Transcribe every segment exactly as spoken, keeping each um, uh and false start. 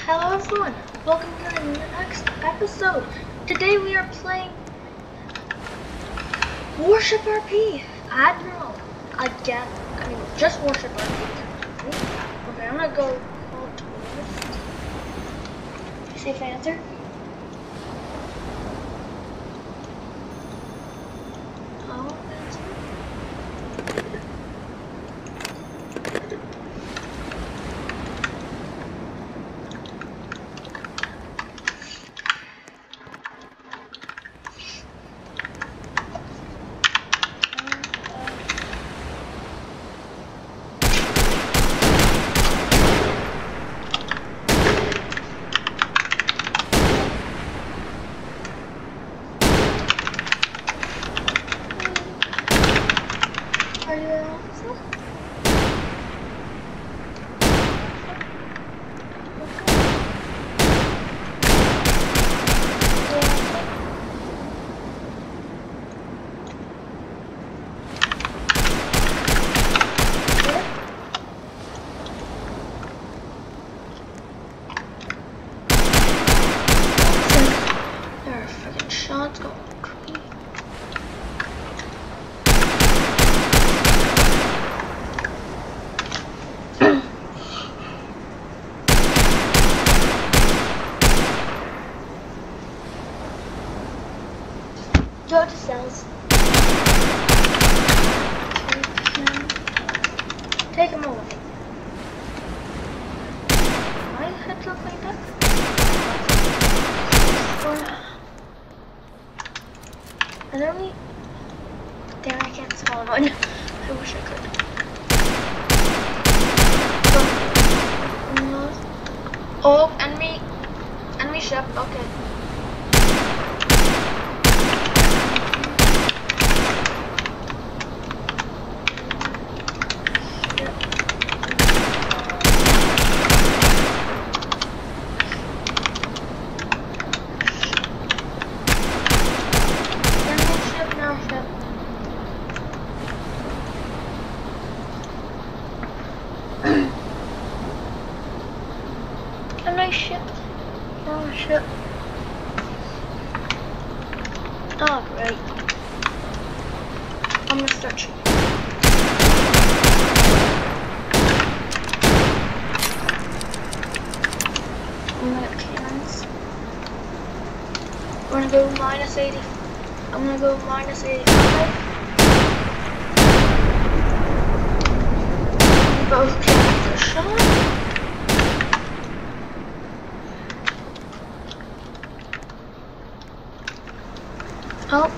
Hello everyone, welcome to the next episode. Today we are playing Warship R P, Admiral, again. I mean, just Warship R P. Okay, I'm gonna go call tourist. Safe answer. Oh, answer. Are you an officer? There are freaking shots going crazy. Go to cells. Take him away. I had to like that. Are there any? Damn, I can't spawn one. I wish I could. Oh, enemy, enemy ship. Okay. A nice ship. Oh, ship. Alright. I'm gonna start shooting. I'm gonna have cannons. We're gonna go minus eighty. I'm gonna go minus eighty-five. Both cannons are shot. Oh.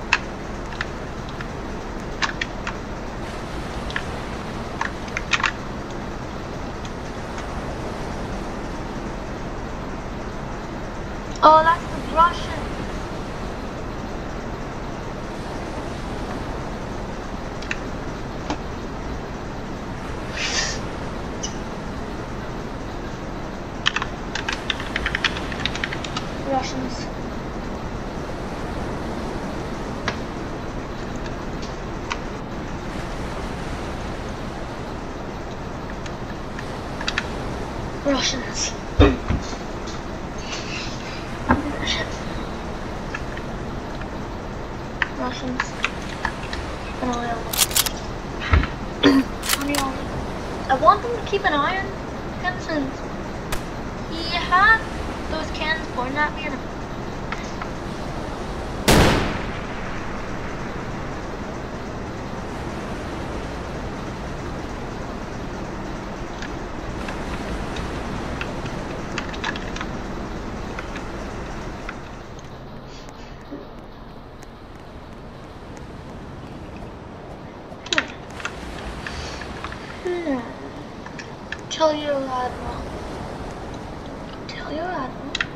Oh, that's the Russian. Russians. Russians. Russians. Keep an eye on them. I want them to keep an eye on him since he had those cannons pointing at me and tell your admiral. Tell your admiral.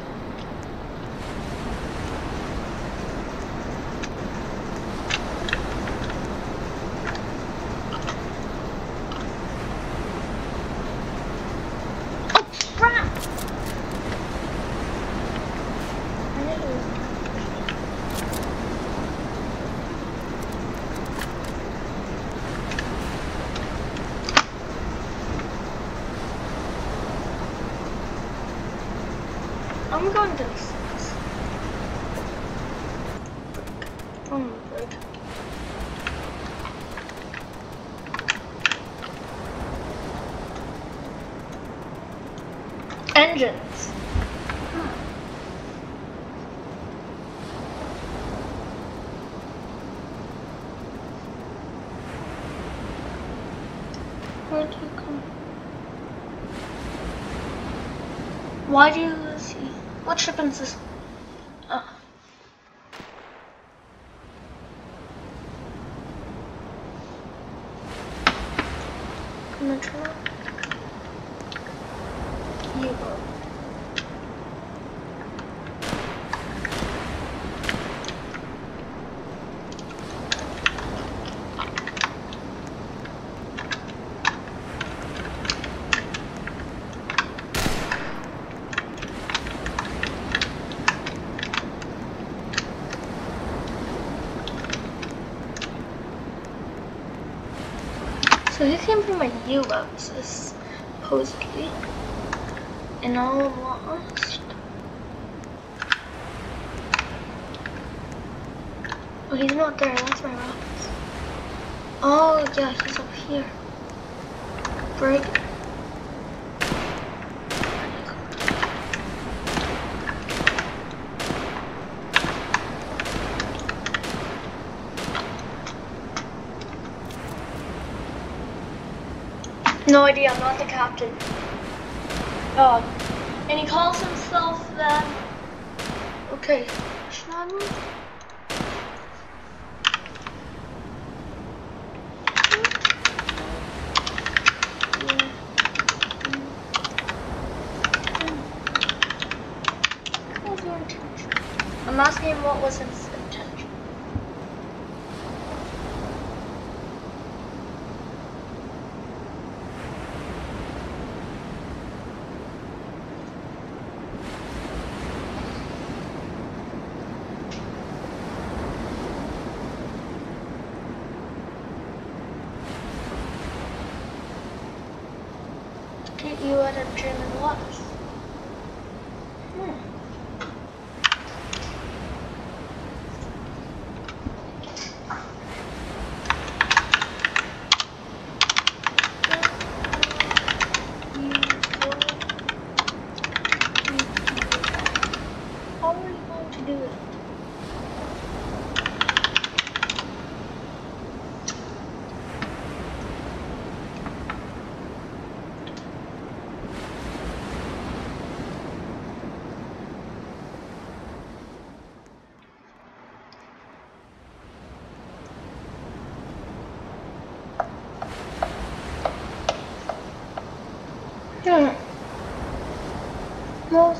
Oh crap! I'm going to this. Oh my god. Engines. Huh. Where do you come? Why do you see? What ship is this? Oh. Control. U-boat. So he came from a U-boat, supposedly, and all lost. Oh, he's not there. That's my rockets. Oh yeah, he's up here. Break. No idea, I'm not the captain. Um, and he calls himself that. Okay, Schnabel. What was your intention? I'm asking him what was his intention. Get you out of German waters. Hmm. How are you going to do it? Hmm. Most.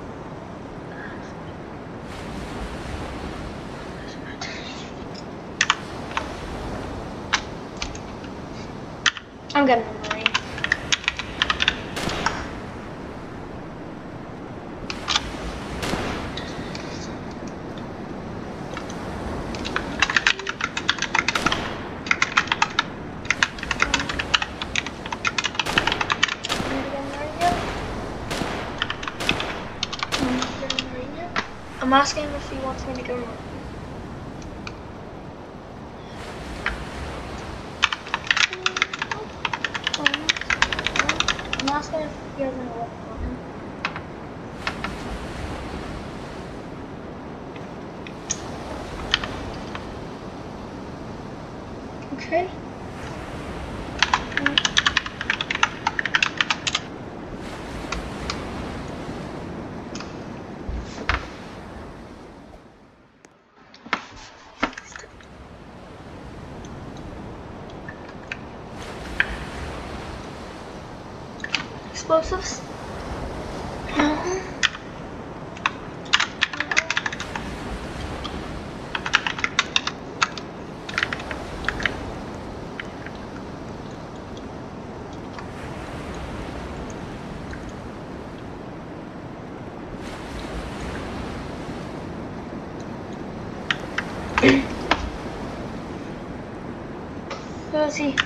I'm getting a marine. I'm asking him if he wants me to go more. I'm asking if he has any work for him. Okay. Explosives? No. Who is he?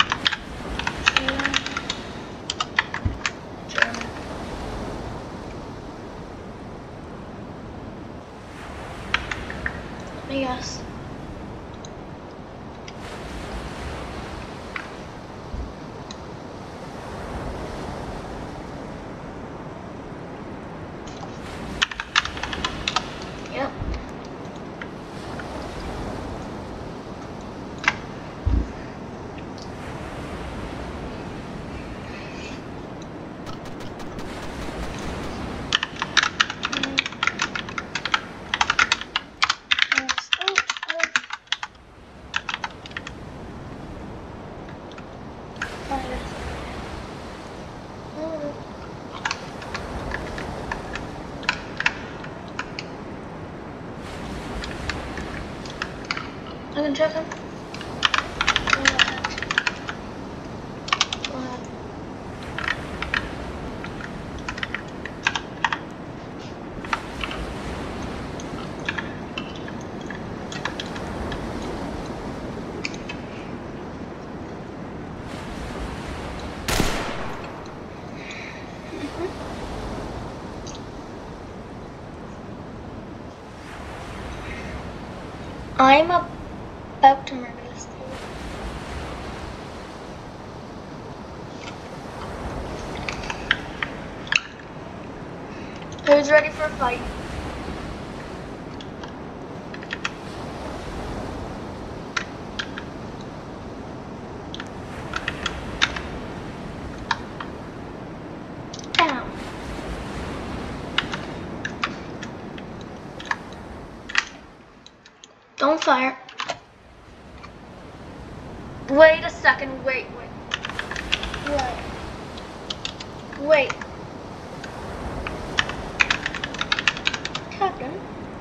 Yes. Yep. I can check him. I'm about to murder this dude. Who's ready for a fight? Down. Don't fire. Wait a second, wait, wait. Wait. Wait. Captain?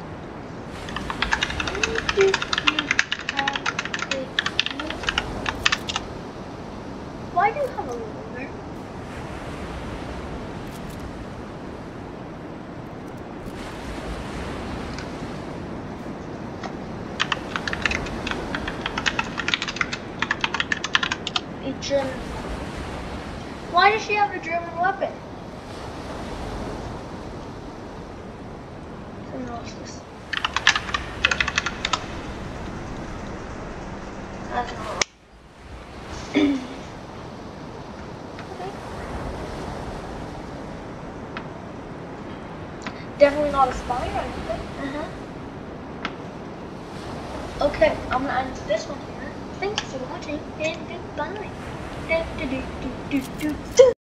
Why do you have a revolver? A German. Why does she have a German weapon? This. That's not. Okay. Definitely not a spy or anything. Uh huh. Okay, I'm gonna end this one here. Thank you for watching and goodbye. Do, do, do, do, do, do.